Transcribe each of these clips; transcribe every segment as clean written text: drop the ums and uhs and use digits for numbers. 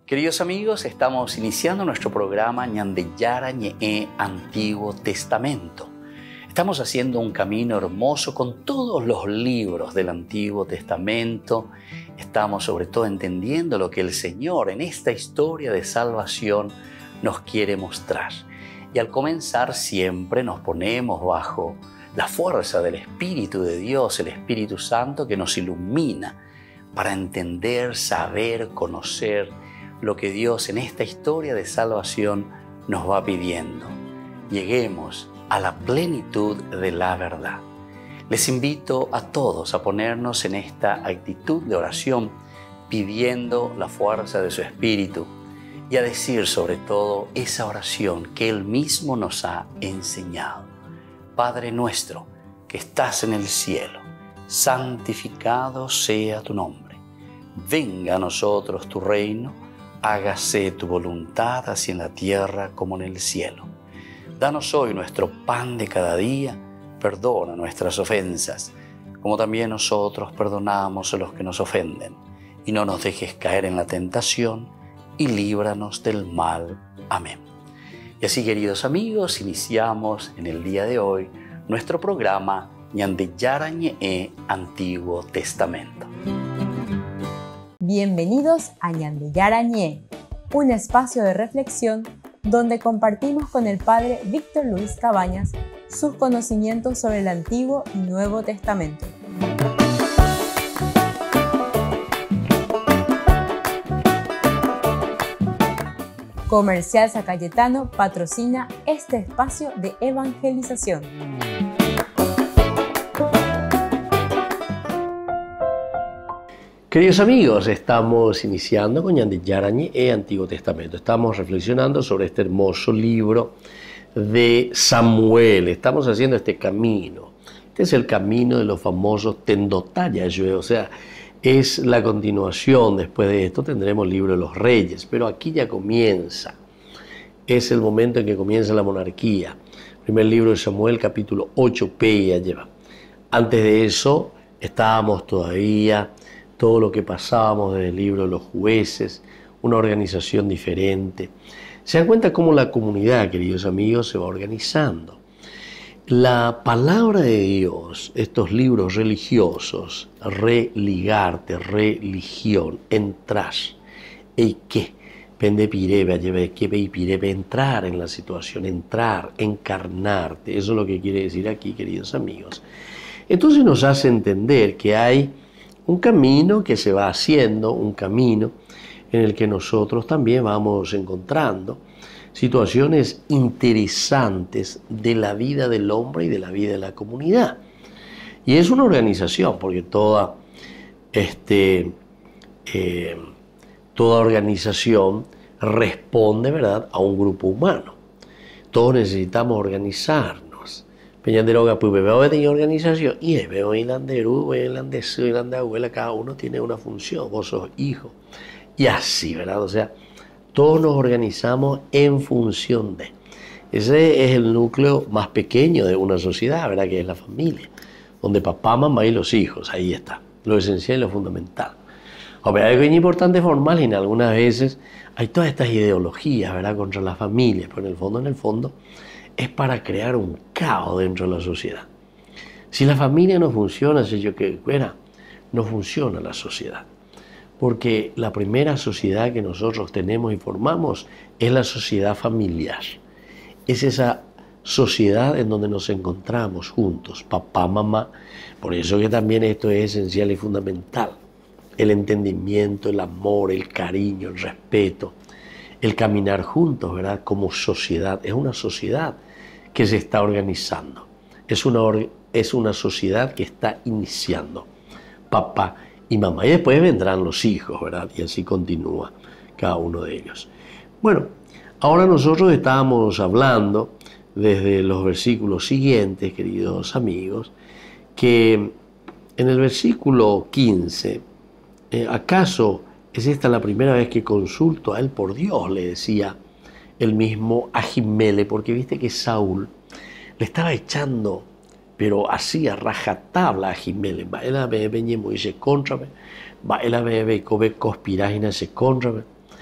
Queridos amigos, estamos iniciando nuestro programa Ñandeyara Ñe'e Antiguo Testamento. Estamos haciendo un camino hermoso con todos los libros del Antiguo Testamento. Estamos sobre todo entendiendo lo que el Señor en esta historia de salvación nos quiere mostrar. Y al comenzar siempre nos ponemos bajo la fuerza del Espíritu de Dios, el Espíritu Santo que nos ilumina para entender, saber, conocer lo que Dios en esta historia de salvación nos va pidiendo. Lleguemos a la plenitud de la verdad. Les invito a todos a ponernos en esta actitud de oración, pidiendo la fuerza de su Espíritu y a decir sobre todo esa oración que Él mismo nos ha enseñado. Padre nuestro que estás en el cielo, santificado sea tu nombre. Venga a nosotros tu reino. Hágase tu voluntad así en la tierra como en el cielo. Danos hoy nuestro pan de cada día. Perdona nuestras ofensas, como también nosotros perdonamos a los que nos ofenden. Y no nos dejes caer en la tentación, y líbranos del mal. Amén. Y así, queridos amigos, iniciamos en el día de hoy nuestro programa Ñandeyara Ñe'e Antiguo Testamento. Bienvenidos a Ñandeyara Ñe'e, un espacio de reflexión donde compartimos con el Padre Víctor Luis Cabañas sus conocimientos sobre el Antiguo y Nuevo Testamento. Comercial San Cayetano patrocina este espacio de evangelización. Queridos amigos, estamos iniciando con Ñandeyara Ñe'e Antiguo Testamento. Estamos reflexionando sobre este hermoso libro de Samuel. Estamos haciendo este camino. Este es el camino de los famosos Tendotayayue, o sea, es la continuación. Después de esto tendremos el libro de los reyes, pero aquí ya comienza. Es el momento en que comienza la monarquía. Primer libro de Samuel, capítulo 8p ya lleva. Antes de eso estábamos todavía todo lo que pasábamos desde el libro de los jueces, una organización diferente. Se dan cuenta cómo la comunidad, queridos amigos, se va organizando. La palabra de Dios, estos libros religiosos, religarte, religión, entrar, eike, pendepirebe, lleve, entrar en la situación, entrar, encarnarte, eso es lo que quiere decir aquí, queridos amigos. Entonces nos hace entender que hay un camino que se va haciendo, un camino en el que nosotros también vamos encontrando situaciones interesantes de la vida del hombre y de la vida de la comunidad. Y es una organización, porque toda organización responde, ¿verdad?, a un grupo humano. Todos necesitamos organizarnos. Peñanderoga, pues veo de organización, y veo irlandero, abuela, cada uno tiene una función, vos sos hijo, y así, ¿verdad? O sea, todos nos organizamos en función de. Ese es el núcleo más pequeño de una sociedad, ¿verdad? Que es la familia, donde papá, mamá y los hijos, ahí está, lo esencial y lo fundamental. Hay algo importante formal, y en algunas veces hay todas estas ideologías, ¿verdad?, contra la familia, pero en el fondo, es para crear un caos dentro de la sociedad. Si la familia no funciona, si yo que fuera, no funciona la sociedad. Porque la primera sociedad que nosotros tenemos y formamos es la sociedad familiar. Es esa sociedad en donde nos encontramos juntos, papá, mamá. Por eso que también esto es esencial y fundamental. El entendimiento, el amor, el cariño, el respeto, el caminar juntos, ¿verdad?, como sociedad. Es una sociedad que se está organizando. Es una sociedad que está iniciando. Papá y mamá. Y después vendrán los hijos, ¿verdad? Y así continúa cada uno de ellos. Bueno, ahora nosotros estábamos hablando desde los versículos siguientes, queridos amigos, que en el versículo 15, ¿acaso es esta la primera vez que consulto a él por Dios?, le decía el mismo Ahimele, porque viste que Saúl le estaba echando, pero así a rajatabla a Ahimele. Él veñe Moisés contra, él ve conspiragina se contra.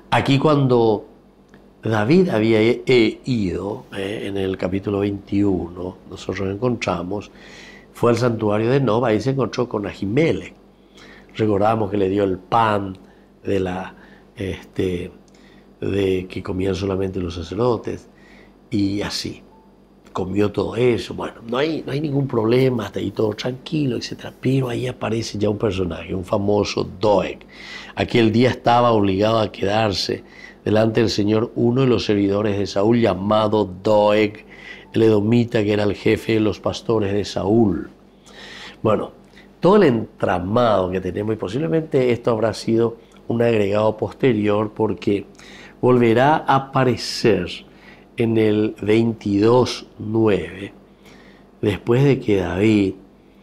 Aquí cuando David había ido, en el capítulo 21, nosotros encontramos, fue al santuario de Nob, ahí se encontró con Ahimelech. Recordamos que le dio el pan de que comían solamente los sacerdotes, y así. Comió todo eso, bueno, no hay ningún problema, hasta ahí todo tranquilo, etc. Pero ahí aparece ya un personaje, un famoso Doeg. Aquel día estaba obligado a quedarse delante del Señor uno de los servidores de Saúl, llamado Doeg, el edomita, que era el jefe de los pastores de Saúl. Bueno, todo el entramado que tenemos, y posiblemente esto habrá sido un agregado posterior, porque volverá a aparecer en el 22:9, después de que David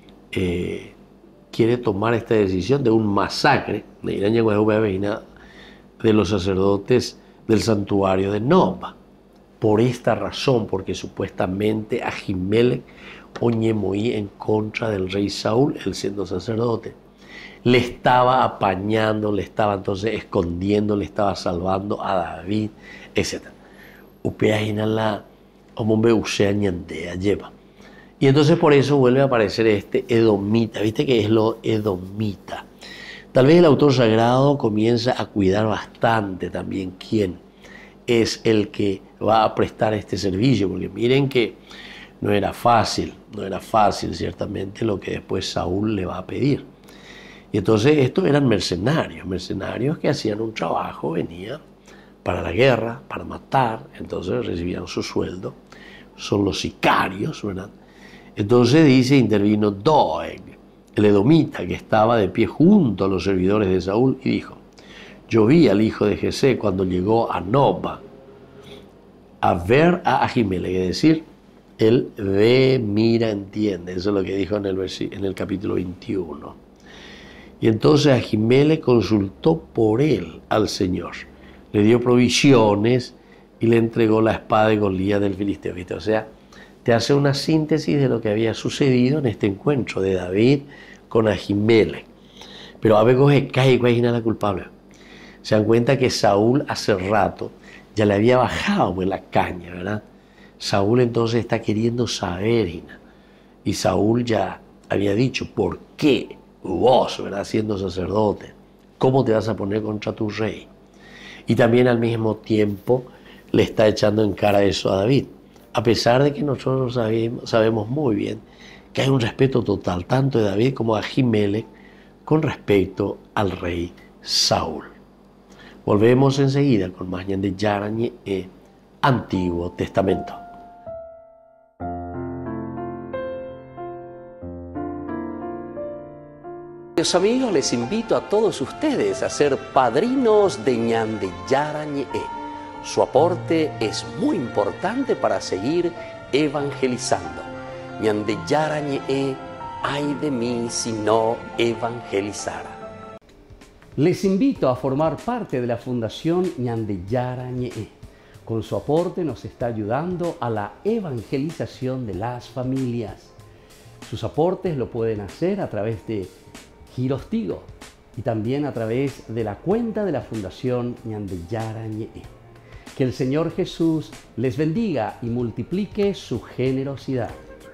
quiere tomar esta decisión de un masacre de los sacerdotes del santuario de Nob. Por esta razón, porque supuestamente Ahimelech oñemoí en contra del rey Saúl, él siendo sacerdote, le estaba apañando, le estaba entonces escondiendo, le estaba salvando a David, etc. Y entonces por eso vuelve a aparecer este edomita. ¿Viste qué es lo edomita? Tal vez el autor sagrado comienza a cuidar bastante también quién es el que va a prestar este servicio, porque miren que no era fácil ciertamente lo que después Saúl le va a pedir. Y entonces estos eran mercenarios que hacían un trabajo, venían para la guerra, para matar, entonces recibían su sueldo, son los sicarios, ¿verdad? Entonces dice, intervino Doeg, el edomita, que estaba de pie junto a los servidores de Saúl, y dijo: yo vi al hijo de Jesé cuando llegó a Nob a ver a Ahimelech, es decir, él ve, mira, entiende, eso es lo que dijo en el capítulo 21. Y entonces Ahimelech consultó por él al Señor, le dio provisiones y le entregó la espada de Goliat del filisteo. ¿Viste? O sea, te hace una síntesis de lo que había sucedido en este encuentro de David con Ahimelech. Pero a veces cae la culpable. Se dan cuenta que Saúl hace rato ya le había bajado en la caña, ¿verdad? Saúl entonces está queriendo saber, y Saúl ya había dicho: ¿por qué vos, ¿verdad?, siendo sacerdote, cómo te vas a poner contra tu rey? Y también al mismo tiempo le está echando en cara eso a David, a pesar de que nosotros sabemos muy bien que hay un respeto total, tanto de David como de Ahimelech, con respecto al rey Saúl. Volvemos enseguida con más Ñan de Yara Ñe'e, Antiguo Testamento. Queridos amigos, les invito a todos ustedes a ser padrinos de Ñan de Yara Ñe'e. Su aporte es muy importante para seguir evangelizando. Ñan de Yara Ñe'e, ay de mí si no evangelizara. Les invito a formar parte de la Fundación Ñan de Yara Ñe'e. Con su aporte nos está ayudando a la evangelización de las familias. Sus aportes lo pueden hacer a través de Giros Tigo y también a través de la cuenta de la Fundación Ñan de Yara Ñe'e. Que el Señor Jesús les bendiga y multiplique su generosidad.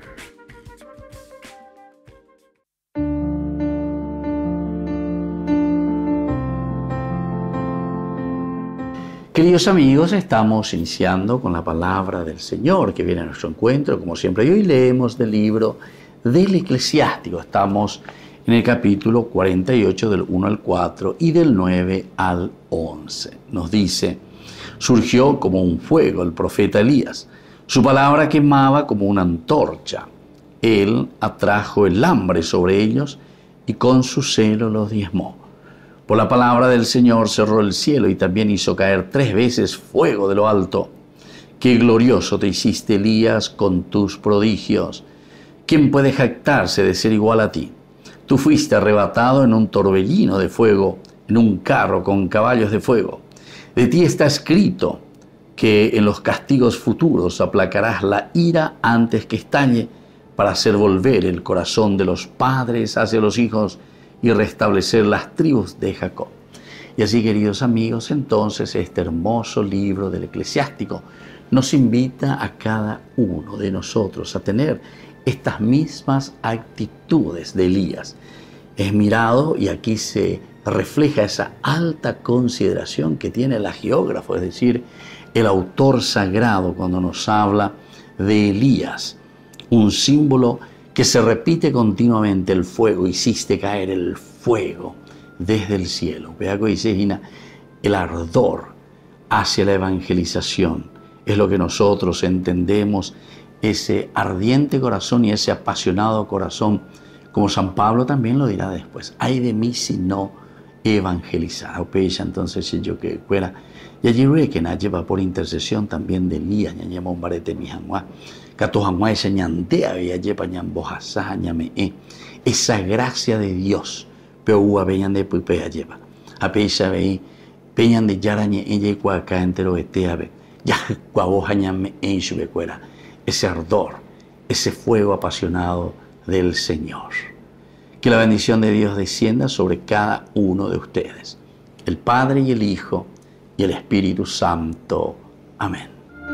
Queridos amigos, estamos iniciando con la palabra del Señor que viene a nuestro encuentro, como siempre, y hoy leemos del libro del Eclesiástico. Estamos en el capítulo 48 del 1 al 4 y del 9 al 11. Nos dice: surgió como un fuego el profeta Elías, su palabra quemaba como una antorcha. Él atrajo el hambre sobre ellos y con su celo los diezmó. Por la palabra del Señor cerró el cielo y también hizo caer 3 veces fuego de lo alto. Qué glorioso te hiciste, Elías, con tus prodigios. ¿Quién puede jactarse de ser igual a ti? Tú fuiste arrebatado en un torbellino de fuego, en un carro con caballos de fuego. De ti está escrito que en los castigos futuros aplacarás la ira antes que estalle, para hacer volver el corazón de los padres hacia los hijos y restablecer las tribus de Jacob. Y así, queridos amigos, entonces este hermoso libro del Eclesiástico nos invita a cada uno de nosotros a tener estas mismas actitudes de Elías. Es mirado y aquí se refleja esa alta consideración que tiene el hagiógrafo, es decir, el autor sagrado, cuando nos habla de Elías, un símbolo que se repite continuamente: el fuego, hiciste caer el fuego desde el cielo. Vea que dice Gina, el ardor hacia la evangelización es lo que nosotros entendemos, ese ardiente corazón y ese apasionado corazón, como San Pablo también lo dirá después: ay de mí si no evangelizar. Entonces yo que fuera y allí que na lleva por intercesión también de Elías, ya llama un barete mi janguá cato janguá esa ñandea veía llepa ñambojasa ñame esa gracia de Dios pero ua veían de puipea lleva a peisa veí peñan de yarañe ella y cuaca entero eteabe ya cuaboja ñame en chubecuera, ese ardor, ese fuego apasionado del Señor. Que la bendición de Dios descienda sobre cada uno de ustedes, el Padre y el Hijo y el Espíritu Santo. Amén.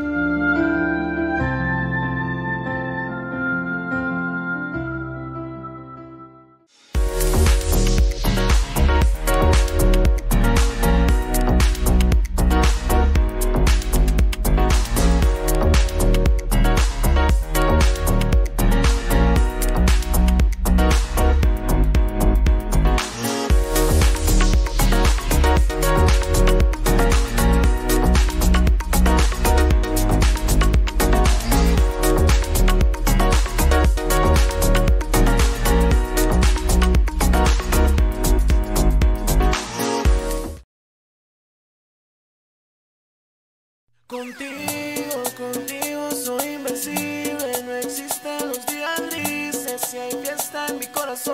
Contigo soy invencible, no existen los días grises, si hay fiesta en mi corazón.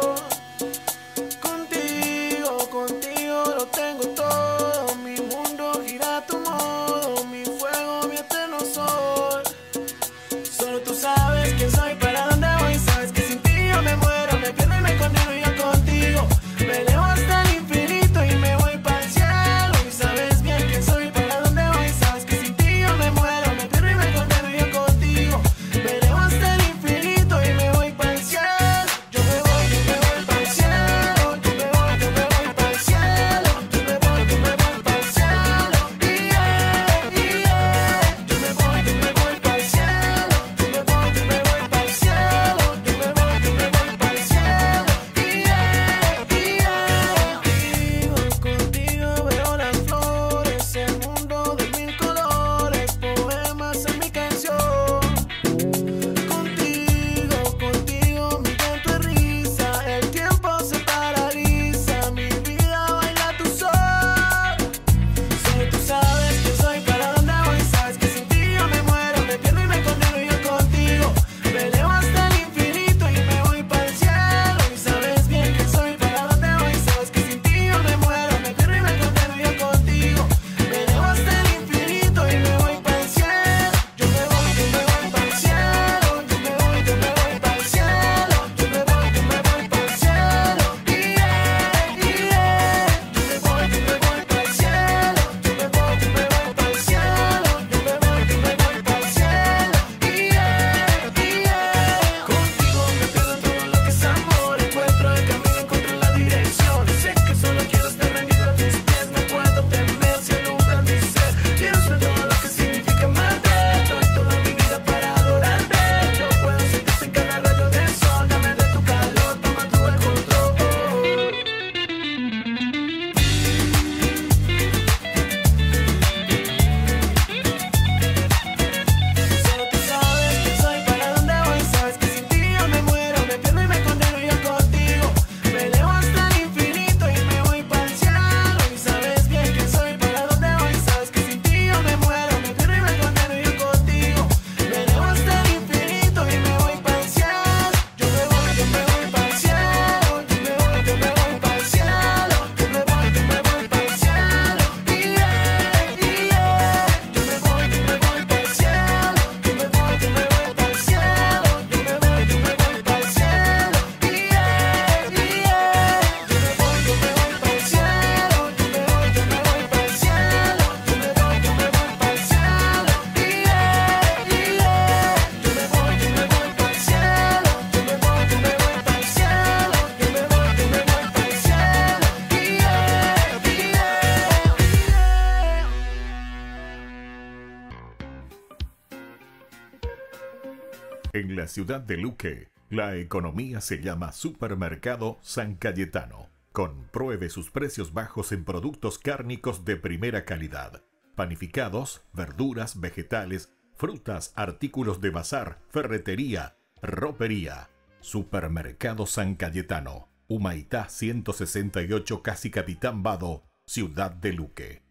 Contigo lo tengo todo, mi mundo gira a tu modo, mi fuego, mi eterno sol. Solo tú sabes quién soy, para dónde voy, sabes que sin ti yo me muero, me pierdo y me condeno yo contigo. Me elevo hasta el infinito y me voy para el cielo, y sabes bien quién soy, para dónde voy, sabes que sin ti yo me muero, me pierdo y me condeno yo contigo. Me elevo hasta el infinito y me voy para el cielo, yo me voy para el En la ciudad de Luque, la economía se llama Supermercado San Cayetano. Compruebe sus precios bajos en productos cárnicos de primera calidad. Panificados, verduras, vegetales, frutas, artículos de bazar, ferretería, ropería. Supermercado San Cayetano, Humaitá 168, casi Capitán Vado, ciudad de Luque.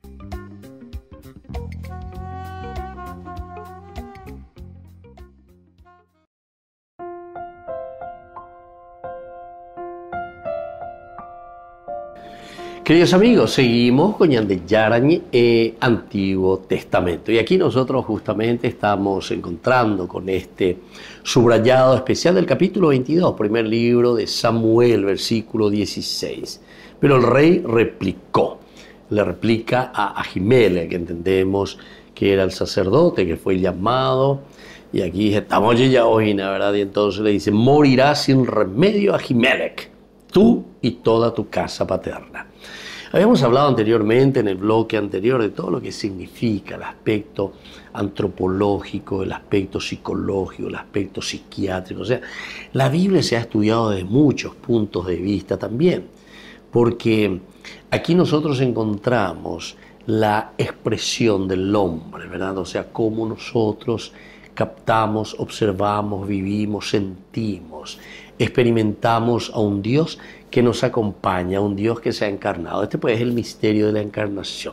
Queridos amigos, seguimos con Ñandeyarañe Antiguo Testamento. Y aquí nosotros justamente estamos encontrando con este subrayado especial del capítulo 22, primer libro de Samuel, versículo 16. Pero el rey replicó, le replica a Ahimelech, que entendemos que era el sacerdote que fue llamado. Y aquí estamos ya hoy, ¿verdad? Y entonces le dice, morirás sin remedio Ahimelech, tú y toda tu casa paterna. Habíamos hablado anteriormente, en el bloque anterior, de todo lo que significa el aspecto antropológico, el aspecto psicológico, el aspecto psiquiátrico. O sea, la Biblia se ha estudiado desde muchos puntos de vista también, porque aquí nosotros encontramos la expresión del hombre, ¿verdad? O sea, cómo nosotros captamos, observamos, vivimos, sentimos, experimentamos a un Dios que nos acompaña, a un Dios que se ha encarnado. Este pues es el misterio de la encarnación.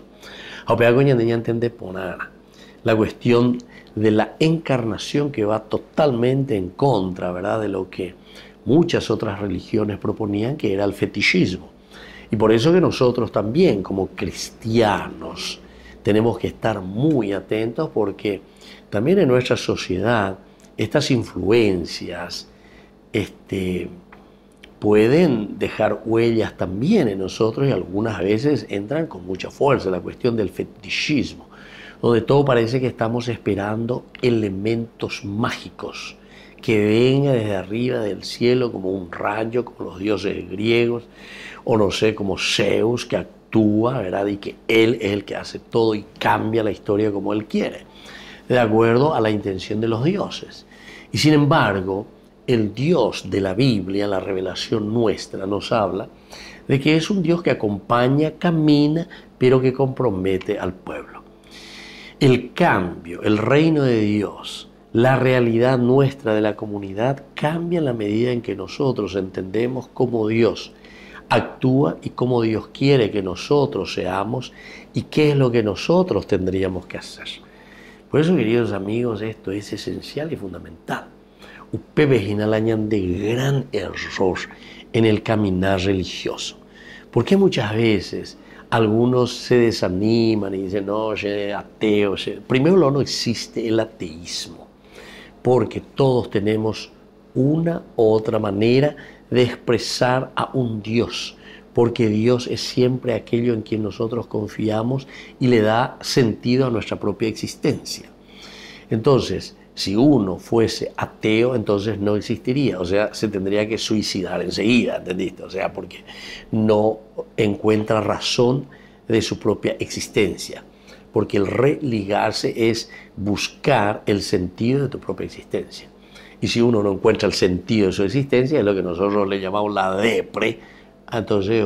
La cuestión de la encarnación que va totalmente en contra, ¿verdad?, de lo que muchas otras religiones proponían, que era el fetichismo. Y por eso que nosotros también, como cristianos, tenemos que estar muy atentos, porque también en nuestra sociedad estas influencias pueden dejar huellas también en nosotros, y algunas veces entran con mucha fuerza. La cuestión del fetichismo, donde todo parece que estamos esperando elementos mágicos que vengan desde arriba del cielo como un rayo, como los dioses griegos, o no sé, como Zeus, que actúa, ¿verdad?, y que él es el que hace todo y cambia la historia como él quiere, de acuerdo a la intención de los dioses. Y sin embargo, el Dios de la Biblia, la revelación nuestra, nos habla de que es un Dios que acompaña, camina, pero que compromete al pueblo. El cambio, el reino de Dios, la realidad nuestra de la comunidad cambia en la medida en que nosotros entendemos cómo Dios actúa y cómo Dios quiere que nosotros seamos y qué es lo que nosotros tendríamos que hacer. Por eso, queridos amigos, esto es esencial y fundamental. Ustedes inalañan de gran error en el caminar religioso. Porque muchas veces algunos se desaniman y dicen, no, ateo. Primero, no existe el ateísmo, porque todos tenemos una u otra manera de expresar a un Dios, porque Dios es siempre aquello en quien nosotros confiamos y le da sentido a nuestra propia existencia. Entonces, si uno fuese ateo, entonces no existiría, o sea, se tendría que suicidar enseguida, ¿entendiste? O sea, porque no encuentra razón de su propia existencia, porque el religarse es buscar el sentido de tu propia existencia. Y si uno no encuentra el sentido de su existencia, es lo que nosotros le llamamos la depre, entonces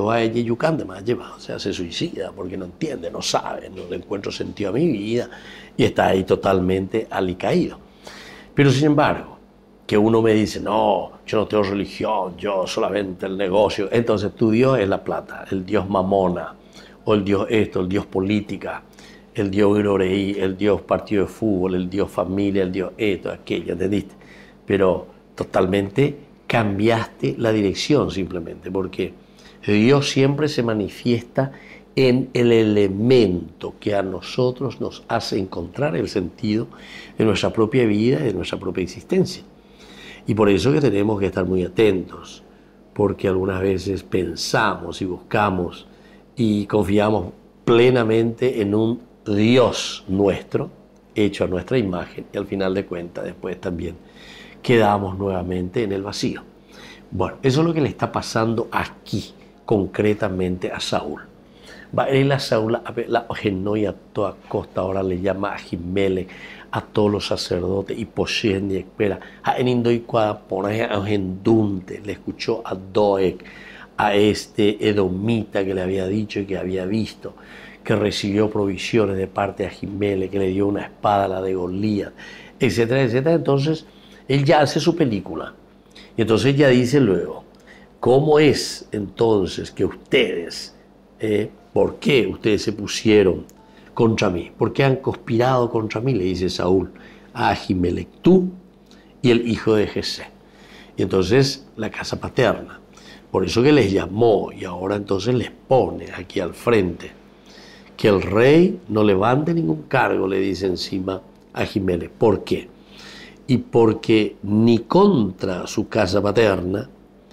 o sea, se suicida porque no entiende, no sabe, no le encuentro sentido a mi vida y está ahí totalmente alicaído. Pero sin embargo, que uno me dice, no, yo no tengo religión, yo solamente el negocio, entonces tu Dios es la plata, el Dios mamona, o el Dios esto, el Dios política, el Dios Iroreí, el Dios partido de fútbol, el Dios familia, el Dios esto, aquello, ¿entendiste? Pero totalmente cambiaste la dirección simplemente, porque Dios siempre se manifiesta en el elemento que a nosotros nos hace encontrar el sentido de nuestra propia vida y de nuestra propia existencia. Y por eso que tenemos que estar muy atentos, porque algunas veces pensamos y buscamos y confiamos plenamente en un Dios nuestro, hecho a nuestra imagen, y al final de cuentas después también quedamos nuevamente en el vacío. Bueno, eso es lo que le está pasando aquí, concretamente a Saúl. Va a ir a Saúl la genoya toda costa, ahora le llama a Jimele, a todos los sacerdotes, y Poshen y espera, a Enindoi Cuadapona, a Gendunte, le escuchó a Doeg, a este edomita que le había dicho y que había visto, que recibió provisiones de parte de Jimele, que le dio una espada, la de Goliat, etcétera, etcétera. Entonces, él ya hace su película. Y entonces ya dice luego, ¿cómo es entonces que ustedes, por qué ustedes se pusieron contra mí? ¿Por qué han conspirado contra mí? Le dice Saúl a Ahimelech, tú y el hijo de Jesé. Y entonces la casa paterna. Por eso que les llamó y ahora entonces les pone aquí al frente. Que el rey no levante ningún cargo, le dice encima a Ahimelech. ¿Por qué? Y porque ni contra su casa paterna,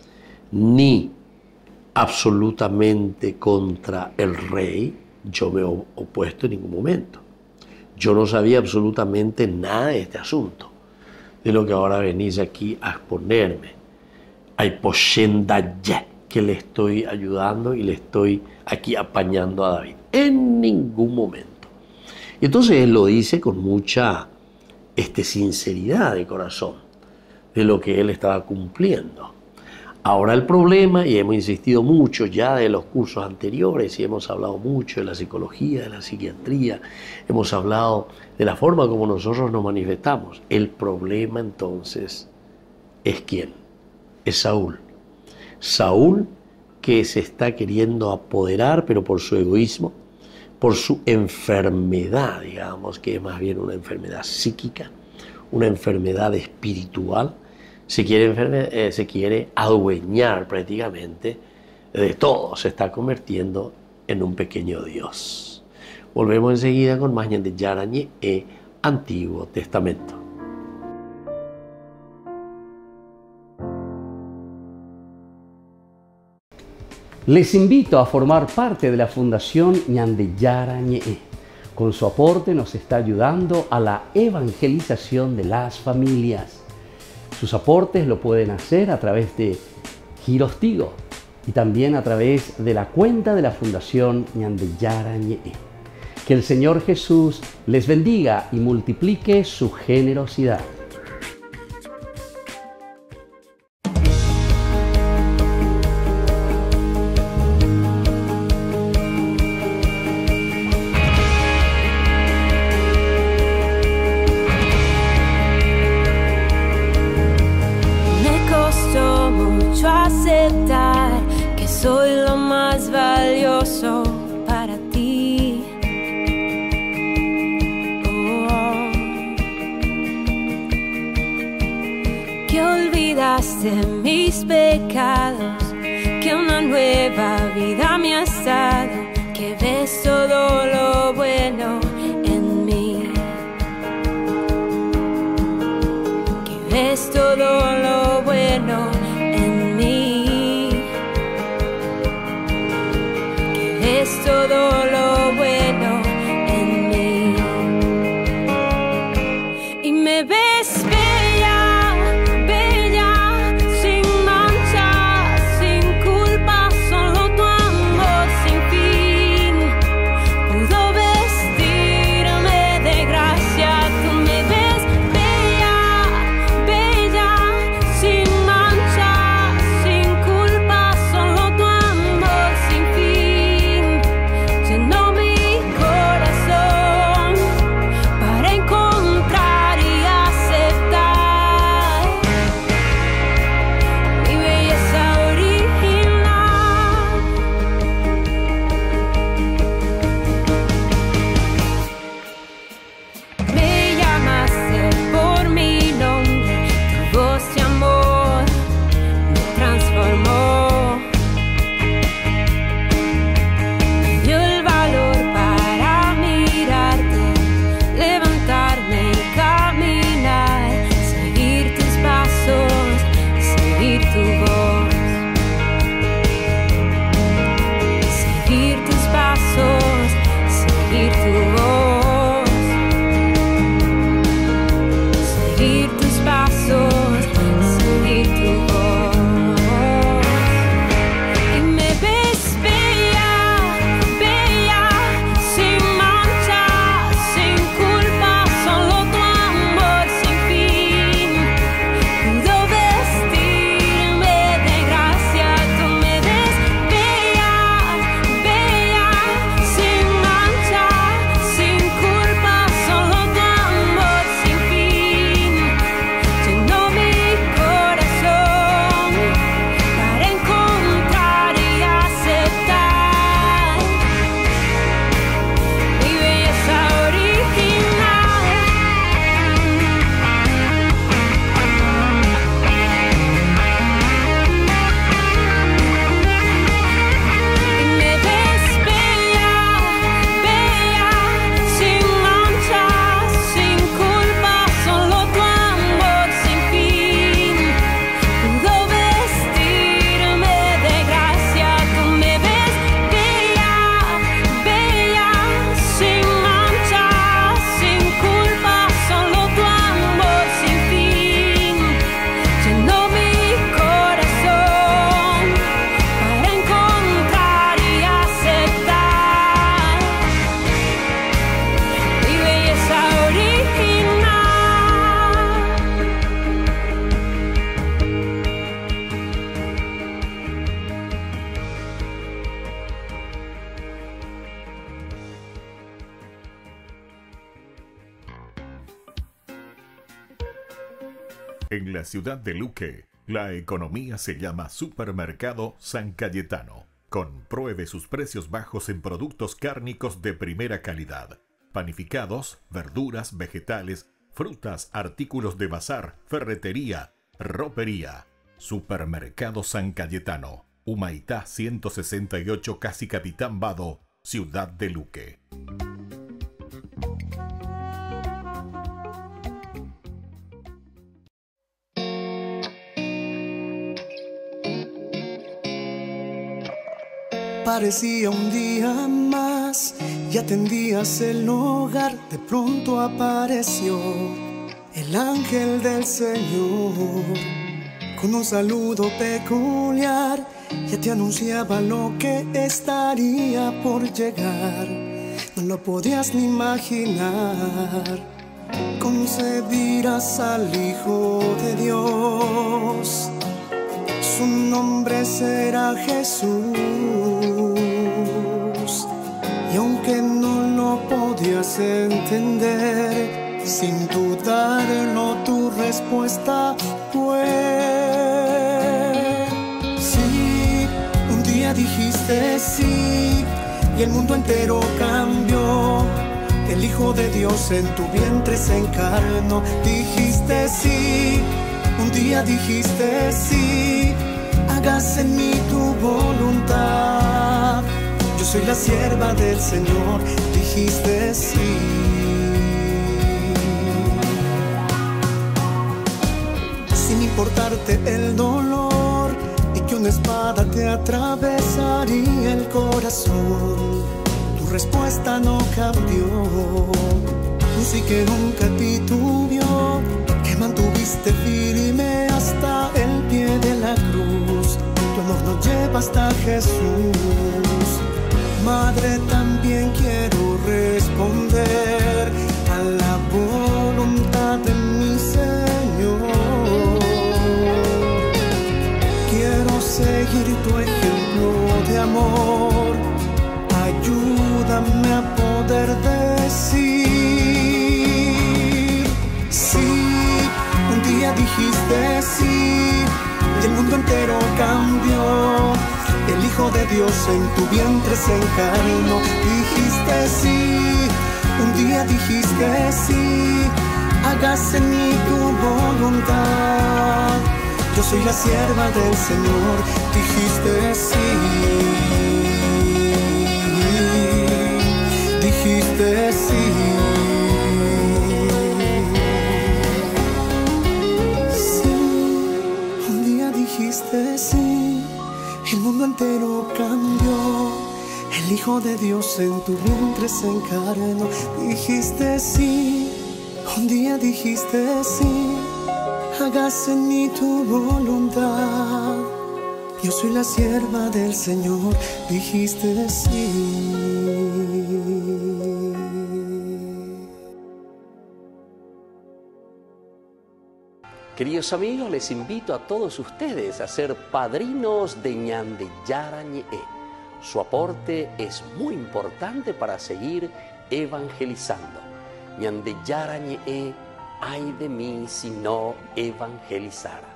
ni absolutamente contra el rey, yo me he opuesto en ningún momento. Yo no sabía absolutamente nada de este asunto, de lo que ahora venís aquí a exponerme. Hay Poshendaye, que le estoy ayudando y le estoy aquí apañando a David. En ningún momento. Y entonces él lo dice con mucha sinceridad de corazón, de lo que él estaba cumpliendo. Ahora el problema, y hemos insistido mucho ya de los cursos anteriores, y hemos hablado mucho de la psicología, de la psiquiatría, hemos hablado de la forma como nosotros nos manifestamos. El problema entonces es ¿quién? Es Saúl. Saúl, que se está queriendo apoderar, pero por su egoísmo, por su enfermedad, digamos, que es más bien una enfermedad psíquica, una enfermedad espiritual, se quiere adueñar prácticamente de todo, se está convirtiendo en un pequeño Dios. Volvemos enseguida con más Ñandeyara Ñe'e, Antiguo Testamento. Les invito a formar parte de la Fundación Ñandeyara Ñe'e. Con su aporte nos está ayudando a la evangelización de las familias. Sus aportes lo pueden hacer a través de Giros Tigo y también a través de la cuenta de la Fundación Ñandeyara Ñe'e. Que el Señor Jesús les bendiga y multiplique su generosidad. Que soy lo más valioso para ti. Que olvidaste mis pecados, que una nueva vida me has dado, que ves todo lo bueno en mí, que ves todo lo bueno en mí, que ves todo lo bueno en mí y me ves bella, bella, sin mancha, sin culpa, solo tu amor sin fin pudo ver En la ciudad de Luque, la economía se llama Supermercado San Cayetano. Compruebe sus precios bajos en productos cárnicos de primera calidad. Panificados, verduras, vegetales, frutas, artículos de bazar, ferretería, ropería. Supermercado San Cayetano, Humaitá 168, casi Capitán Vado, ciudad de Luque. Parecía un día más y atendías el hogar. De pronto apareció el ángel del Señor con un saludo peculiar. Ya te anunciaba lo que estaría por llegar. No lo podías ni imaginar. Concebirás al Hijo de Dios. Su nombre será Jesús. Y aunque no lo podías entender, sin dudarlo tu respuesta fue sí. Un día dijiste sí y el mundo entero cambió. El Hijo de Dios en tu vientre se encarnó. Dijiste sí. Un día dijiste sí, hágase en mí tu voluntad. Yo soy la sierva del Señor, dijiste sí. Sin importarte el dolor y que una espada te atravesaría el corazón, tu respuesta no cambió. Un sí que nunca titubeó, que mantuviste firme hasta el pie de la cruz. Tu amor nos lleva hasta Jesús. Madre, también quiero responder a la voluntad de mi Señor. Quiero seguir tu ejemplo de amor. Ayúdame a poder decir sí. Un día dijiste sí y el mundo entero cambió. El Hijo de Dios en tu vientre se encarnó. Dijiste sí. Un día dijiste sí, hágase en mí tu voluntad. Yo soy la sierva del Señor. Dijiste sí. Dijiste sí. Dijiste sí, el mundo entero cambió. El Hijo de Dios en tu vientre se encarnó. Dijiste sí, un día dijiste sí, hágase en mí tu voluntad. Yo soy la sierva del Señor. Dijiste sí. Queridos amigos, les invito a todos ustedes a ser padrinos de Ñandeyara Ñe'e. Su aporte es muy importante para seguir evangelizando. Ñandeyara Ñe'e, ay de mí si no evangelizara.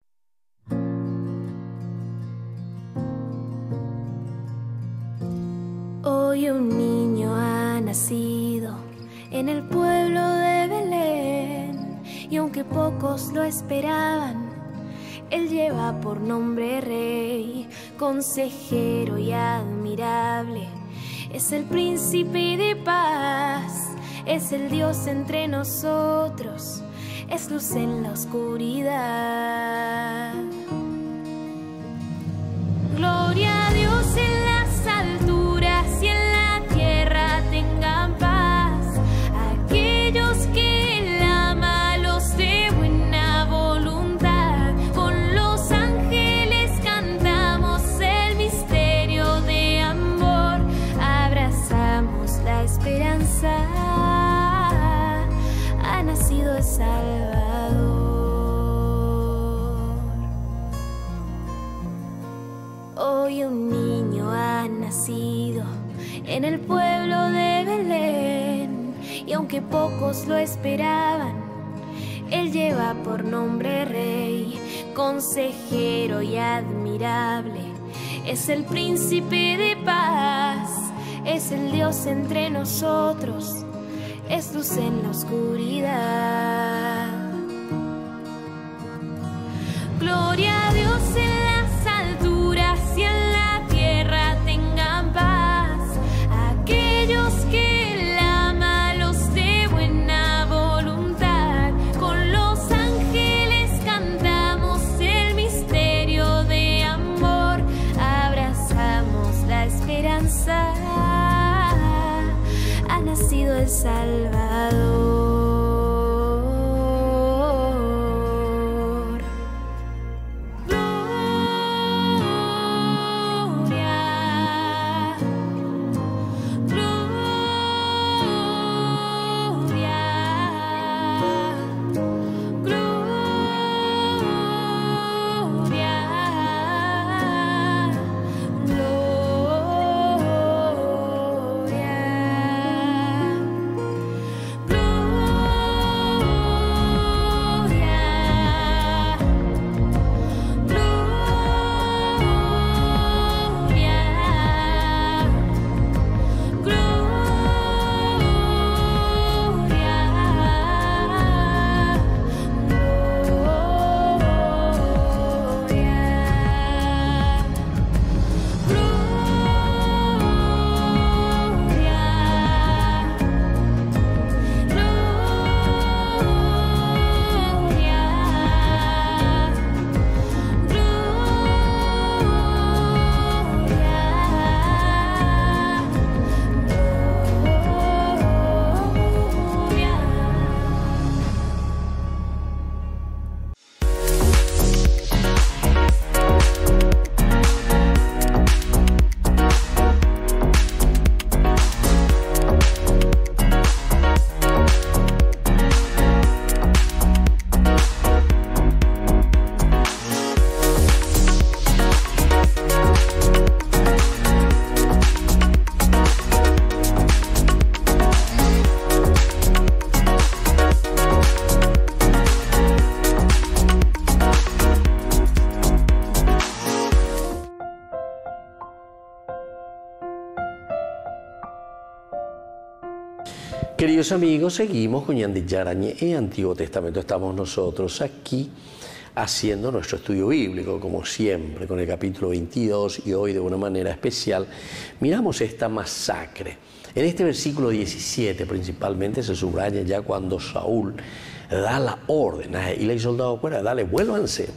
Hoy un niño ha nacido en el pueblo de Belén, y aunque pocos lo esperaban, él lleva por nombre Rey, consejero y admirable. Es el príncipe de paz, es el Dios entre nosotros, es luz en la oscuridad. Gloria a Dios en las alturas y en la tierra tengan paz aquellos que Él ama, los de buena voluntad. Con los ángeles cantamos el misterio de amor, abrazamos la esperanza, ha nacido el Salvador. Hoy un niño ha nacido en el pueblo de Belén, y aunque pocos lo esperaban, Él lleva por nombre Rey, consejero y admirable. Es el príncipe de paz, es el Dios entre nosotros, es luz en la oscuridad. Gloria a Dios en las alturas y en la tierra tengan paz. Aquellos que Él ama, los de buena voluntad. Con los ángeles cantamos el misterio de amor. Abrazamos la esperanza. Ha nacido el Salvador. Queridos amigos, seguimos con Ñandillara Ñe'e, Antiguo Testamento. Estamos nosotros aquí haciendo nuestro estudio bíblico, como siempre, con el capítulo 22, y hoy de una manera especial miramos esta masacre. En este versículo 17 principalmente se subraya ya cuando Saúl da la orden y le soldado fuera, dale, vuélvanse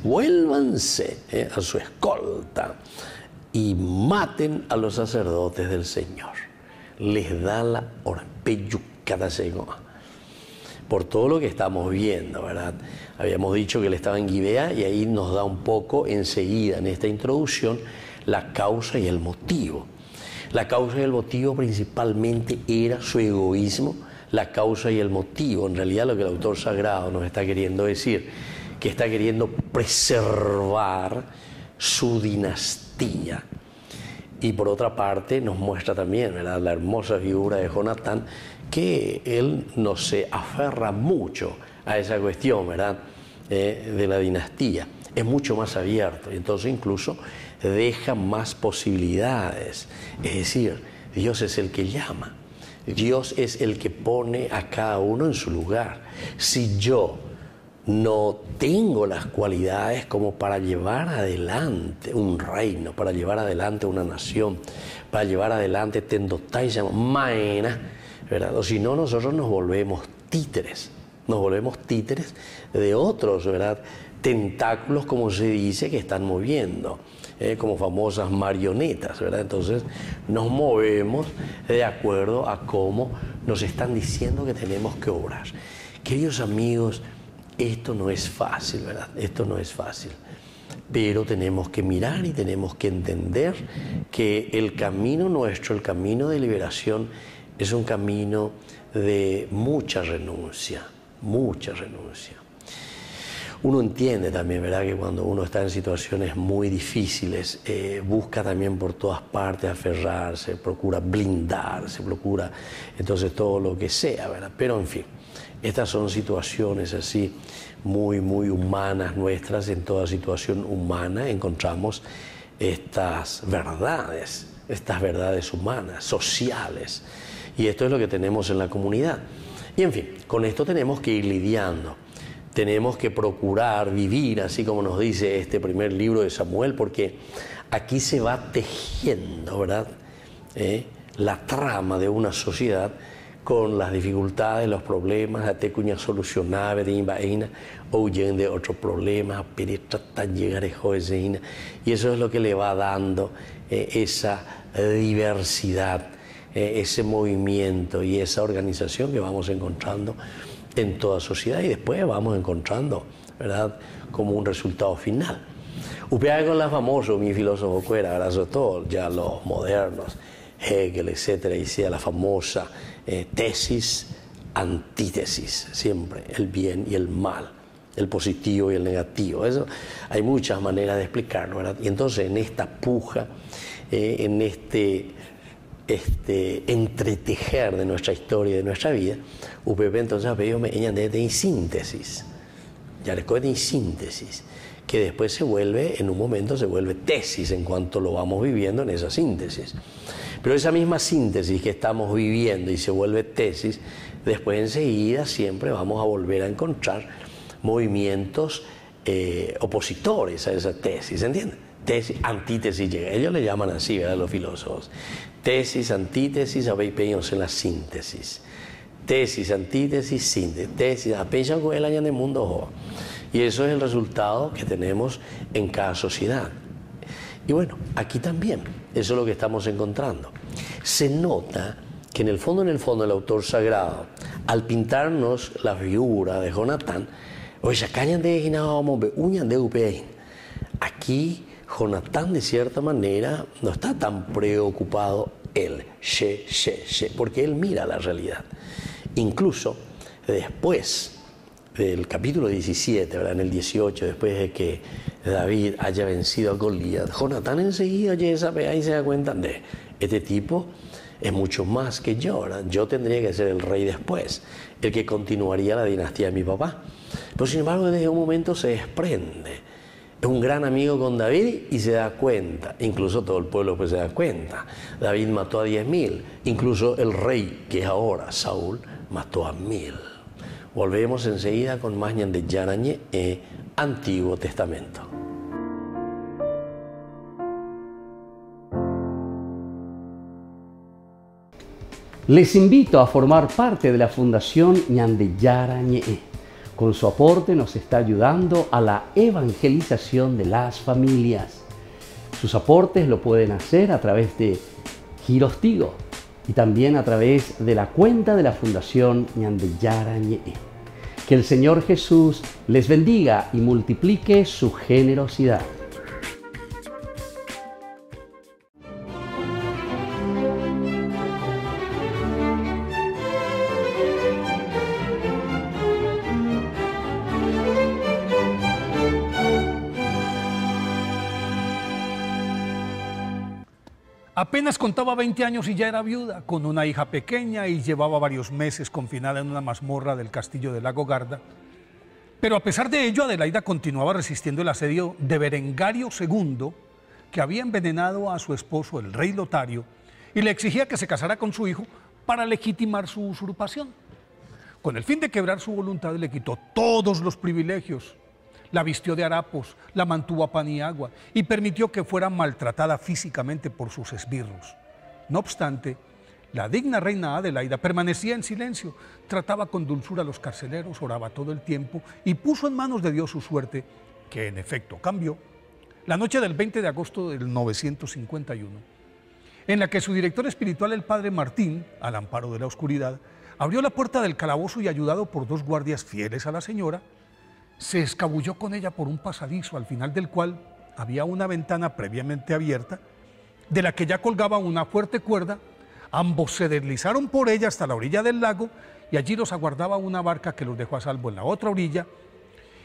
a su escolta y maten a los sacerdotes del Señor. Les da la orden, por todo lo que estamos viendo, ¿verdad? Habíamos dicho que él estaba en Gibea y ahí nos da un poco enseguida en esta introducción la causa y el motivo. La causa y el motivo principalmente era su egoísmo. La causa y el motivo, en realidad lo que el autor sagrado nos está queriendo decir, que está queriendo preservar su dinastía. Y por otra parte nos muestra también, ¿verdad?, la hermosa figura de Jonatán, que él no se aferra mucho a esa cuestión, ¿verdad?, de la dinastía. Es mucho más abierto y entonces incluso deja más posibilidades. Es decir, Dios es el que llama. Dios es el que pone a cada uno en su lugar. Si yo no tengo las cualidades como para llevar adelante un reino, para llevar adelante una nación, para llevar adelante Tendotaisa, Maena, ¿verdad? O si no, nosotros nos volvemos títeres de otros, ¿verdad?, tentáculos, como se dice, que están moviendo, como famosas marionetas, ¿verdad? Entonces nos movemos de acuerdo a cómo nos están diciendo que tenemos que obrar. Queridos amigos, esto no es fácil, ¿verdad? Esto no es fácil. Pero tenemos que mirar y tenemos que entender que el camino nuestro, el camino de liberación, es un camino de mucha renuncia, mucha renuncia. Uno entiende también, ¿verdad?, que cuando uno está en situaciones muy difíciles, busca también por todas partes aferrarse, procura blindarse, procura entonces todo lo que sea, ¿verdad? Pero en fin, estas son situaciones así muy humanas nuestras. En toda situación humana encontramos estas verdades humanas, sociales. Y esto es lo que tenemos en la comunidad. Y en fin, con esto tenemos que ir lidiando. Tenemos que procurar vivir, así como nos dice este primer libro de Samuel, porque aquí se va tejiendo, ¿verdad?, la trama de una sociedad con las dificultades, los problemas, até cuña solucionar de imbaína, o huyen de otros problemas, pero tratan de llegar a jovencina. Y eso es lo que le va dando esa diversidad, ese movimiento y esa organización que vamos encontrando en toda sociedad, y después vamos encontrando, ¿verdad?, como un resultado final. Upea con la famosa, mi filósofo fuera, abrazo todo, ya los modernos, Hegel, etcétera, y sea la famosa tesis, antítesis, siempre el bien y el mal, el positivo y el negativo. Eso hay muchas maneras de explicarlo, ¿verdad? Y entonces en esta puja, en este entretejer de nuestra historia y de nuestra vida, UPP entonces veo de síntesis, ya después de síntesis, que después se vuelve, en un momento se vuelve tesis en cuanto lo vamos viviendo en esa síntesis. Pero esa misma síntesis que estamos viviendo y se vuelve tesis, después enseguida siempre vamos a volver a encontrar movimientos opositores a esa tesis, ¿entienden? Tesis, antítesis, ellos le llaman así, ¿verdad?, los filósofos. Tesis, antítesis, habéis en la síntesis. Tesis, antítesis, síntesis. Tesis, apenas con el año del mundo. Y eso es el resultado que tenemos en cada sociedad. Y bueno, aquí también, eso es lo que estamos encontrando. Se nota que en el fondo el autor sagrado, al pintarnos la figura de Jonatán, aquí Jonatán de cierta manera no está tan preocupado él, porque él mira la realidad. Incluso después del capítulo 17, ¿verdad?, en el 18, después de que David haya vencido a Goliat, Jonatán enseguida oye esa pea y se da cuenta de este tipo es mucho más que yo, ¿verdad? Yo tendría que ser el rey después, el que continuaría la dinastía de mi papá. Pero sin embargo desde un momento se desprende. Es un gran amigo con David y se da cuenta, incluso todo el pueblo pues se da cuenta. David mató a 10.000, incluso el rey que es ahora Saúl mató a 1.000. Volvemos enseguida con más de Yarañe, Antiguo Testamento. Les invito a formar parte de la Fundación Ñandeyara Ñe'e. Con su aporte nos está ayudando a la evangelización de las familias. Sus aportes lo pueden hacer a través de Giros Tigo y también a través de la cuenta de la Fundación Ñandeyara Ñe'e. Que el Señor Jesús les bendiga y multiplique su generosidad. Apenas contaba 20 años y ya era viuda, con una hija pequeña, y llevaba varios meses confinada en una mazmorra del castillo de Lago Garda. Pero a pesar de ello, Adelaida continuaba resistiendo el asedio de Berengario II, que había envenenado a su esposo, el rey Lotario, y le exigía que se casara con su hijo para legitimar su usurpación. Con el fin de quebrar su voluntad, le quitó todos los privilegios. La vistió de harapos, la mantuvo a pan y agua y permitió que fuera maltratada físicamente por sus esbirros. No obstante, la digna reina Adelaida permanecía en silencio, trataba con dulzura a los carceleros, oraba todo el tiempo y puso en manos de Dios su suerte, que en efecto cambió, la noche del 20 de agosto del 951, en la que su director espiritual, el padre Martín, al amparo de la oscuridad, abrió la puerta del calabozo y, ayudado por 2 guardias fieles a la señora, se escabulló con ella por un pasadizo, al final del cual había una ventana previamente abierta, de la que ya colgaba una fuerte cuerda. Ambos se deslizaron por ella hasta la orilla del lago y allí los aguardaba una barca que los dejó a salvo en la otra orilla,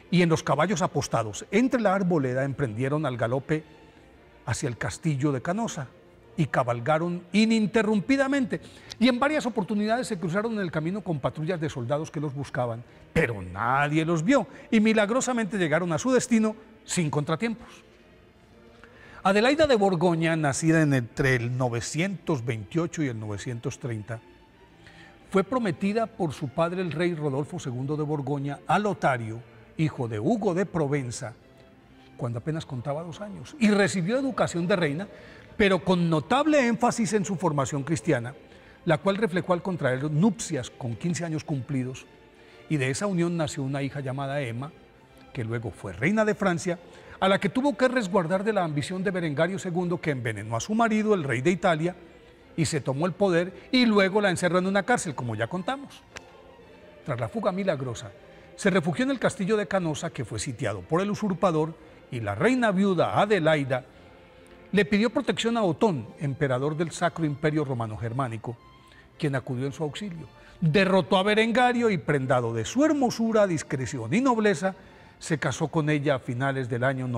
y en los caballos apostados entre la arboleda emprendieron al galope hacia el castillo de Canosa y cabalgaron ininterrumpidamente. Y en varias oportunidades se cruzaron en el camino con patrullas de soldados que los buscaban, pero nadie los vio y milagrosamente llegaron a su destino sin contratiempos. Adelaida de Borgoña, nacida entre el 928 y el 930, fue prometida por su padre el rey Rodolfo II de Borgoña a Lotario, hijo de Hugo de Provenza, cuando apenas contaba 2 años, y recibió educación de reina, pero con notable énfasis en su formación cristiana, la cual reflejó al contraer nupcias con 15 años cumplidos, y de esa unión nació una hija llamada Emma, que luego fue reina de Francia, a la que tuvo que resguardar de la ambición de Berengario II, que envenenó a su marido, el rey de Italia, y se tomó el poder y luego la encerró en una cárcel, como ya contamos. Tras la fuga milagrosa, se refugió en el castillo de Canosa, que fue sitiado por el usurpador, y la reina viuda Adelaida le pidió protección a Otón, emperador del Sacro Imperio Romano-Germánico, quien acudió en su auxilio. Derrotó a Berengario y, prendado de su hermosura, discreción y nobleza, se casó con ella a finales del año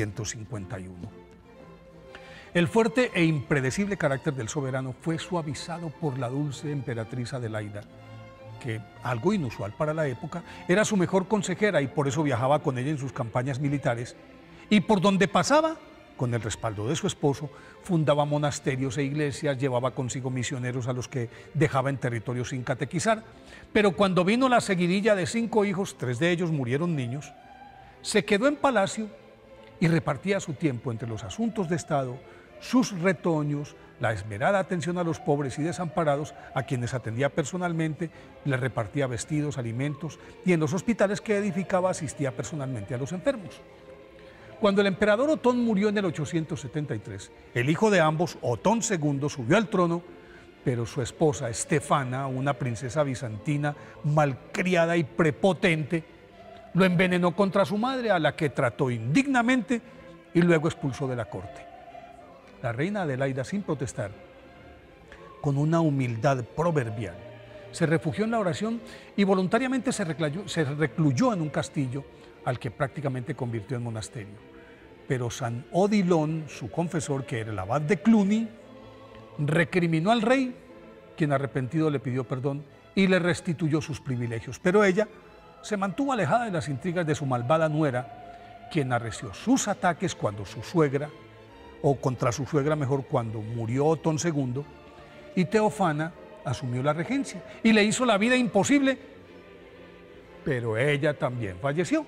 951. El fuerte e impredecible carácter del soberano fue suavizado por la dulce emperatriz Adelaida, que, algo inusual para la época, era su mejor consejera y por eso viajaba con ella en sus campañas militares, y por donde pasaba, con el respaldo de su esposo, fundaba monasterios e iglesias, llevaba consigo misioneros a los que dejaba en territorio sin catequizar, pero cuando vino la seguidilla de 5 hijos, 3 de ellos murieron niños, se quedó en palacio y repartía su tiempo entre los asuntos de Estado, sus retoños, la esmerada atención a los pobres y desamparados, a quienes atendía personalmente, les repartía vestidos, alimentos, y en los hospitales que edificaba asistía personalmente a los enfermos. Cuando el emperador Otón murió en el 873, el hijo de ambos, Otón II, subió al trono, pero su esposa, Estefana, una princesa bizantina malcriada y prepotente, lo envenenó contra su madre, a la que trató indignamente y luego expulsó de la corte. La reina Adelaida, sin protestar, con una humildad proverbial, se refugió en la oración y voluntariamente se recluyó en un castillo al que prácticamente convirtió en monasterio. Pero San Odilon, su confesor, que era el abad de Cluny, recriminó al rey, quien arrepentido le pidió perdón y le restituyó sus privilegios. Pero ella se mantuvo alejada de las intrigas de su malvada nuera, quien arreció sus ataques cuando su suegra, o contra su suegra mejor, cuando murió Otón II, y Teofana asumió la regencia y le hizo la vida imposible, pero ella también falleció.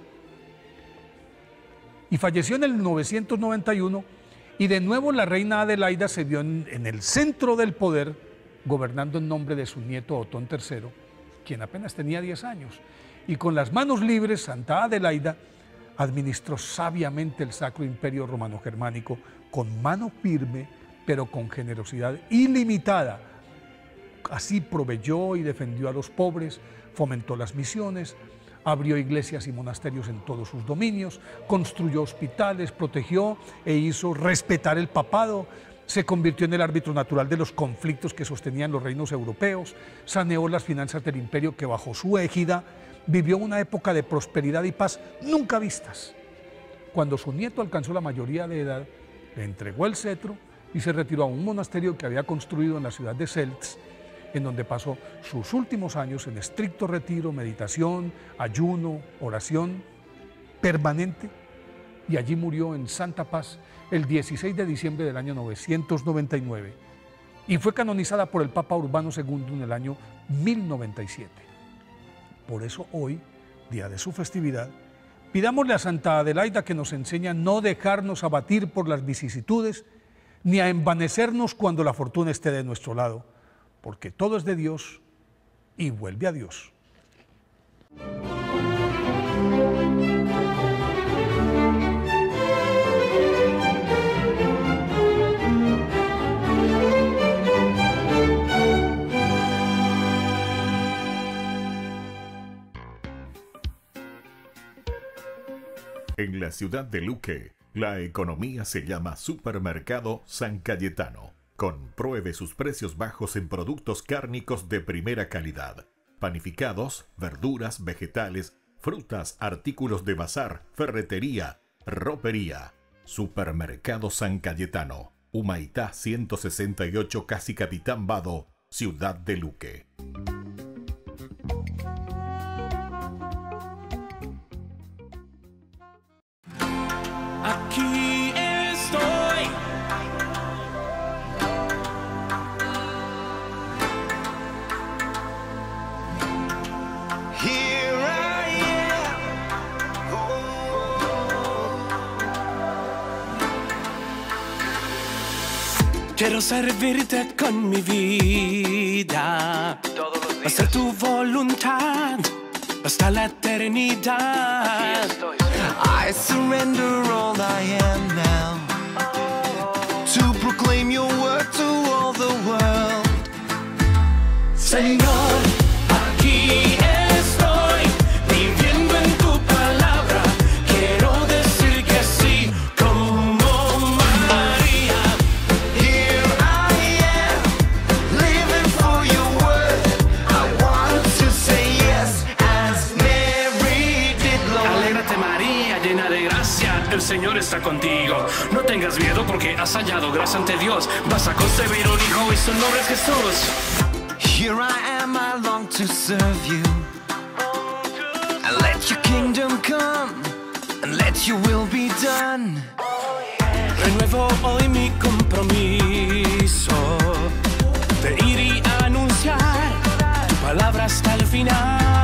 Y falleció en el 991, y de nuevo la reina Adelaida se vio en el centro del poder, gobernando en nombre de su nieto Otón III, quien apenas tenía 10 años. Y con las manos libres, Santa Adelaida administró sabiamente el Sacro Imperio Romano-Germánico con mano firme, pero con generosidad ilimitada. Así proveyó y defendió a los pobres, fomentó las misiones, abrió iglesias y monasterios en todos sus dominios, construyó hospitales, protegió e hizo respetar el papado, se convirtió en el árbitro natural de los conflictos que sostenían los reinos europeos, saneó las finanzas del imperio que bajo su égida vivió una época de prosperidad y paz nunca vistas. Cuando su nieto alcanzó la mayoría de edad, le entregó el cetro y se retiró a un monasterio que había construido en la ciudad de Seltz, en donde pasó sus últimos años en estricto retiro, meditación, ayuno, oración permanente, y allí murió en santa paz el 16 de diciembre del año 999 y fue canonizada por el Papa Urbano II en el año 1097. Por eso hoy, día de su festividad, pidámosle a Santa Adelaida que nos enseñe a no dejarnos abatir por las vicisitudes, ni a envanecernos cuando la fortuna esté de nuestro lado, porque todo es de Dios y vuelve a Dios. En la ciudad de Luque, la economía se llama Supermercado San Cayetano. Compruebe sus precios bajos en productos cárnicos de primera calidad, panificados, verduras, vegetales, frutas, artículos de bazar, ferretería, ropería. Supermercado San Cayetano, Humaitá 168, casi Capitán Vado, Ciudad de Luque. Aquí estoy. Here I am. Quiero servirte con mi vida. Todos los días. Va a ser tu voluntad hasta la eternidad. I surrender all I am now to proclaim your word to all the world. Señor, aquí estoy viviendo en tu palabra. Quiero decir que sí, como María. Here I am, living for your word. I want to say yes as Mary did, Lord. Alégrate, María, llena de gracia, el Señor está contigo. No tengas miedo porque has hallado gracia ante Dios. Vas a concebir un hijo y su nombre es Jesús. Here I am, I long to serve you. And let your kingdom come, and let your will be done. Renuevo hoy mi compromiso de ir y anunciar tu palabra hasta el final.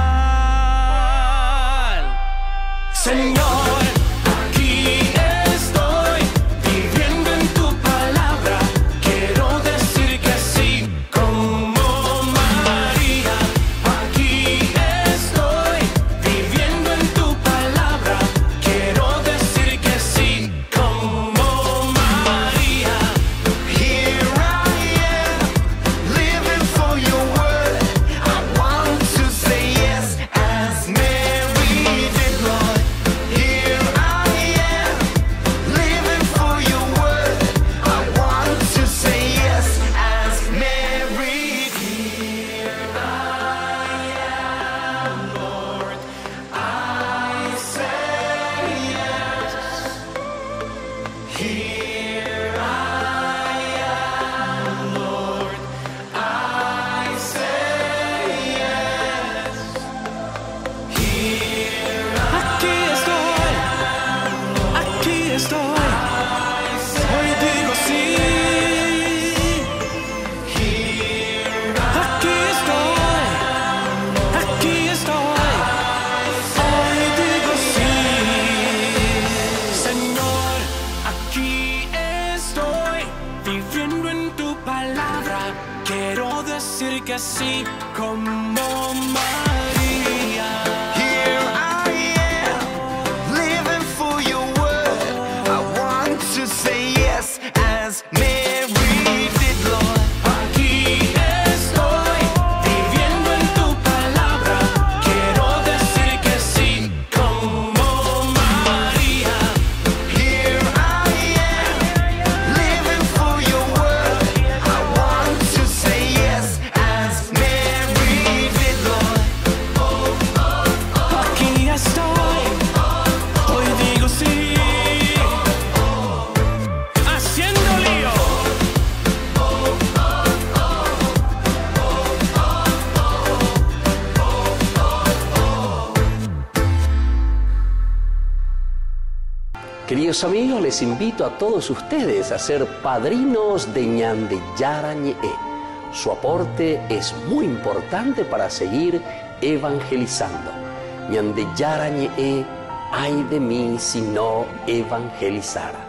Señor, aquí estoy viviendo en tu palabra. Quiero decir que sí, como María. Aquí estoy viviendo en tu palabra. Quiero decir que sí, como María. Here I am, living for your word. I want to say yes as Mary did, Lord. Here I am, living for your word. I want to say yes as Mary. Here I am, Lord. I say yes. Here I am, Lord. I say yes. Aquí estoy, hoy digo sí. Aquí estoy, hoy digo sí. Señor, aquí estoy, viviendo en tu palabra. Quiero decir que sí, como María. Here I am, living for your word. I want to say yes as Mary did, Lord. Aquí estoy, viviendo en tu palabra. Quiero decir que sí, como María. Here I am, living for your word. I want to say yes as Mary did, Lord. Aquí estoy, hoy digo sí, haciendo lío. Queridos amigos, les invito a todos ustedes a ser padrinos de Ñandeyara Ñe'e. Su aporte es muy importante para seguir evangelizando. Ñandeyara Ñe'e, ay de mí si no evangelizara.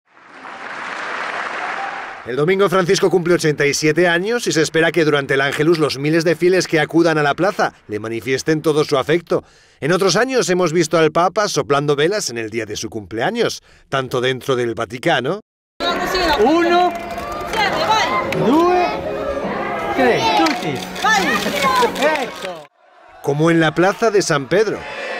El domingo Francisco cumple 87 años y se espera que durante el Ángelus los miles de fieles que acudan a la plaza le manifiesten todo su afecto. En otros años hemos visto al Papa soplando velas en el día de su cumpleaños, tanto dentro del Vaticano... 1, 2, 3, tutti. como en la plaza de San Pedro.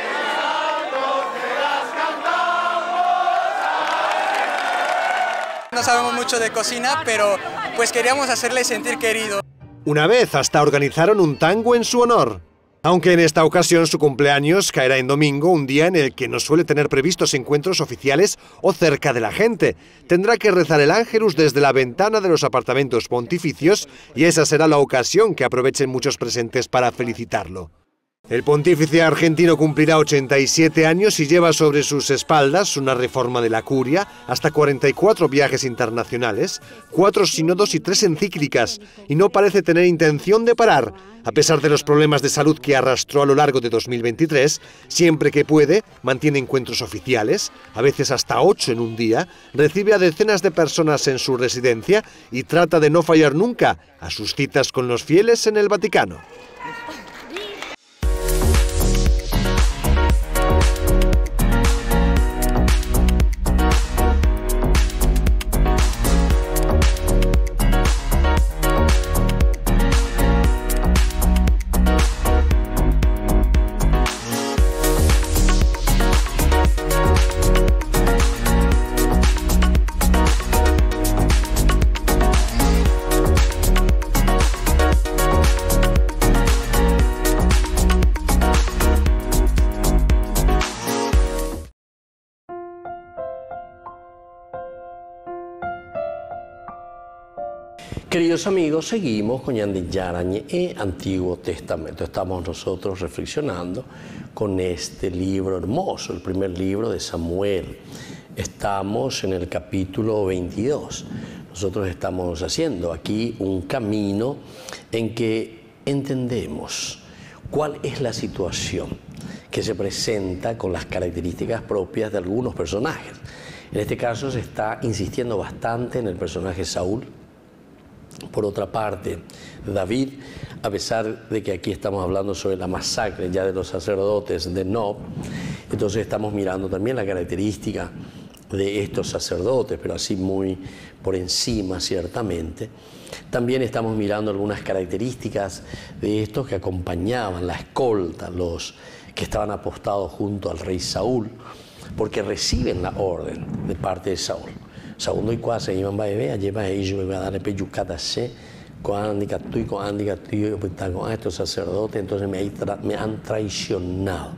No sabemos mucho de cocina, pero pues queríamos hacerle sentir querido. Una vez hasta organizaron un tango en su honor. Aunque en esta ocasión su cumpleaños caerá en domingo, un día en el que no suele tener previstos encuentros oficiales o cerca de la gente. Tendrá que rezar el Ángelus desde la ventana de los apartamentos pontificios y esa será la ocasión que aprovechen muchos presentes para felicitarlo. El pontífice argentino cumplirá 87 años y lleva sobre sus espaldas una reforma de la curia, hasta 44 viajes internacionales, 4 sínodos y 3 encíclicas, y no parece tener intención de parar. A pesar de los problemas de salud que arrastró a lo largo de 2023, siempre que puede, mantiene encuentros oficiales, a veces hasta 8 en un día, recibe a decenas de personas en su residencia y trata de no fallar nunca a sus citas con los fieles en el Vaticano. Queridos amigos, seguimos con Ñandillara Ñe'e, Antiguo Testamento. Estamos nosotros reflexionando con este libro hermoso, el primer libro de Samuel. Estamos en el capítulo 22. Nosotros estamos haciendo aquí un camino en que entendemos cuál es la situación que se presenta con las características propias de algunos personajes. En este caso se está insistiendo bastante en el personaje Saúl. Por otra parte, David, a pesar de que aquí estamos hablando sobre la masacre ya de los sacerdotes de Nob, entonces estamos mirando también la característica de estos sacerdotes, pero así muy por encima ciertamente. También estamos mirando algunas características de estos que acompañaban la escolta, los que estaban apostados junto al rey Saúl, porque reciben la orden de parte de Saúl. Segundo y cuase iban a beber, lleva ellos iba a darle peyucatase con estos sacerdotes, entonces me han traicionado.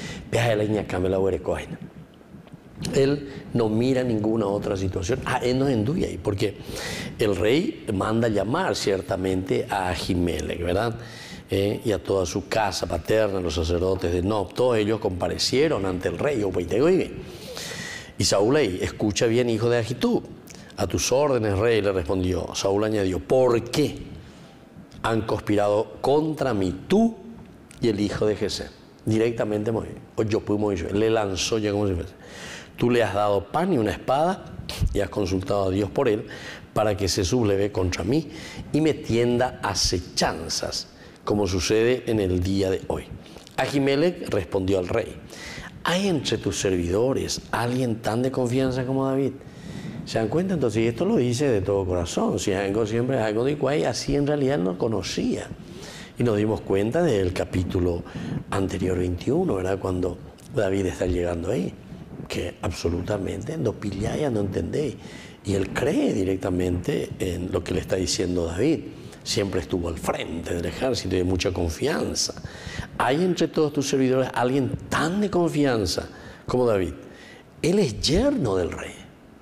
Él no mira ninguna otra situación. Él no enduya ahí, porque el rey manda llamar ciertamente a Ahimelech, ¿verdad? Y a toda su casa paterna, los sacerdotes de Nob, todos ellos comparecieron ante el rey. Y Saúl ahí, escucha bien, hijo de Ahitub, a tus órdenes, rey, le respondió. Saúl añadió, ¿por qué han conspirado contra mí tú y el hijo de Jesé? Directamente le lanzó ya como si fuese. Tú le has dado pan y una espada y has consultado a Dios por él para que se subleve contra mí y me tienda acechanzas, como sucede en el día de hoy. Ahimelech respondió al rey, ¿hay entre tus servidores alguien tan de confianza como David? ¿Se dan cuenta? Entonces, y esto lo dice de todo corazón. Si algo siempre es algo de cual así en realidad no conocía. Y nos dimos cuenta del capítulo anterior 21, ¿verdad? Cuando David está llegando ahí, que absolutamente no pilláis, no entendéis. Y él cree directamente en lo que le está diciendo David. Siempre estuvo al frente del ejército y de mucha confianza. ¿Hay entre todos tus servidores alguien tan de confianza como David? Él es yerno del rey.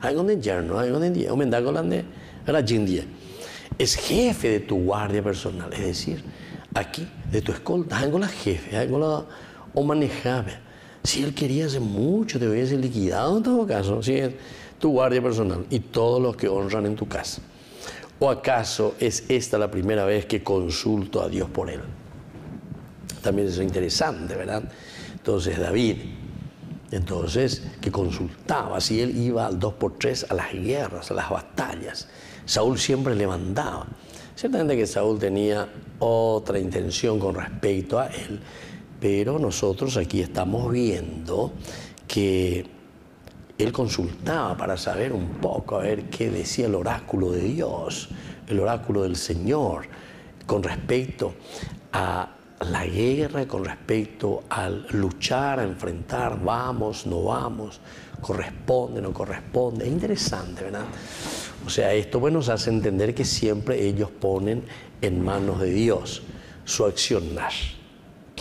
Es jefe de tu guardia personal. Es decir, aquí, de tu escolta, la jefe, o manejable. Si él quería hace mucho, te hubiese liquidado en todo caso. Si es tu guardia personal y todos los que honran en tu casa. ¿O acaso es esta la primera vez que consulto a Dios por él? También es interesante, ¿verdad? Entonces David, que consultaba, si él iba al 2x3 a las guerras, a las batallas, Saúl siempre le mandaba. Ciertamente que Saúl tenía otra intención con respecto a él, pero nosotros aquí estamos viendo que él consultaba para saber un poco, a ver qué decía el oráculo de Dios, el oráculo del Señor, con respecto a la guerra, con respecto al luchar, a enfrentar, vamos, no vamos, corresponde, no corresponde. Es interesante, ¿verdad? O sea, esto nos hace entender que siempre ellos ponen en manos de Dios su accionar.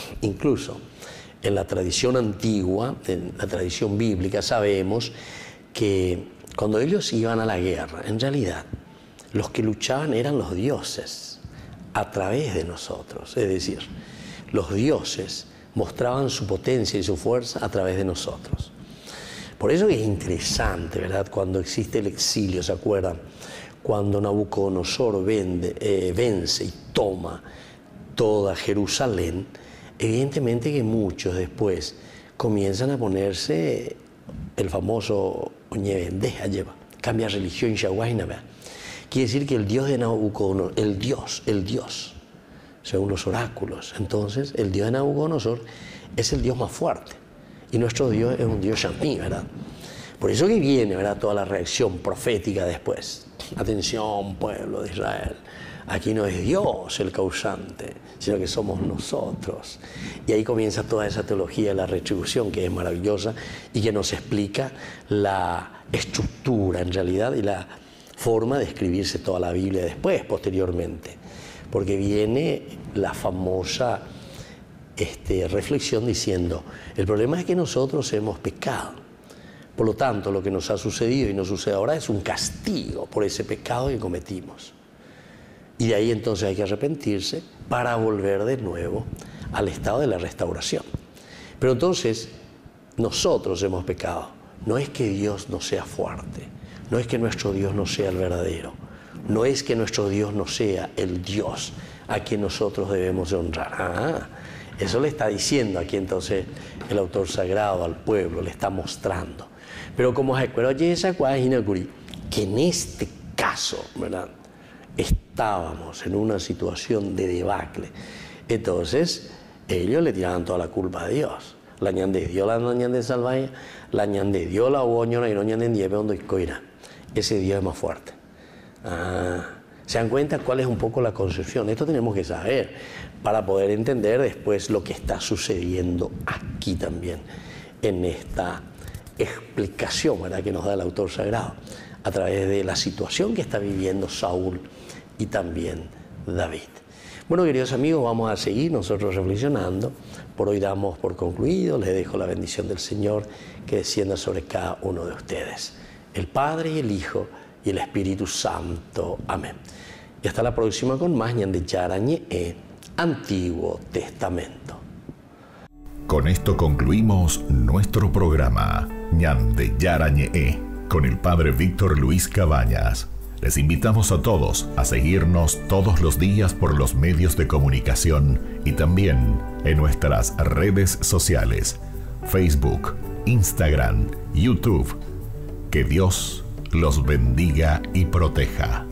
incluso en la tradición antigua, en la tradición bíblica, sabemos que cuando ellos iban a la guerra, en realidad, los que luchaban eran los dioses a través de nosotros. Es decir, los dioses mostraban su potencia y su fuerza a través de nosotros. Por eso es interesante, ¿verdad? Cuando existe el exilio, ¿se acuerdan? Cuando Nabucodonosor vence y toma toda Jerusalén, evidentemente que muchos después comienzan a ponerse el famoso Oñevendeja lleva, cambia religión, Quiere decir que el Dios de Nabucodonosor, el Dios, según los oráculos, entonces el Dios de Nabucodonosor es el Dios más fuerte. Y nuestro Dios es un Dios Shani, ¿verdad? Por eso que viene, ¿verdad?, toda la reacción profética después. Atención, pueblo de Israel. Aquí no es Dios el causante, sino que somos nosotros. Y ahí comienza toda esa teología de la retribución, que es maravillosa y que nos explica la estructura, en realidad, y la forma de escribirse toda la Biblia después, posteriormente. Porque viene la famosa reflexión diciendo, el problema es que nosotros hemos pecado. Por lo tanto, lo que nos ha sucedido y nos sucede ahora es un castigo por ese pecado que cometimos. Y de ahí entonces hay que arrepentirse para volver de nuevo al estado de la restauración. Pero entonces, nosotros hemos pecado. No es que Dios no sea fuerte, no es que nuestro Dios no sea el verdadero, no es que nuestro Dios no sea el Dios a quien nosotros debemos de honrar. Eso le está diciendo aquí entonces el autor sagrado al pueblo, le está mostrando. Pero como se acuerda, que en este caso, ¿verdad?, estábamos en una situación de debacle. Entonces, ellos le tiraban toda la culpa a Dios. La ñande dio la ñande salvaya, la ñande dio la oñona y no ñande nieve donde coira. Ese Dios es más fuerte. ¿Se dan cuenta cuál es un poco la concepción? Esto tenemos que saber para poder entender después lo que está sucediendo aquí también, en esta explicación, ¿verdad?, que nos da el autor sagrado, a través de la situación que está viviendo Saúl y también David. Bueno, queridos amigos, vamos a seguir nosotros reflexionando. Por hoy damos por concluido. Les dejo la bendición del Señor que descienda sobre cada uno de ustedes. El Padre y el Hijo y el Espíritu Santo. Amén. Y hasta la próxima con más Ñande Yara Ñe'e, Antiguo Testamento. Con esto concluimos nuestro programa Ñande Yara Ñe'e con el Padre Víctor Luis Cabañas. Les invitamos a todos a seguirnos todos los días por los medios de comunicación y también en nuestras redes sociales, Facebook, Instagram, YouTube. Que Dios los bendiga y proteja.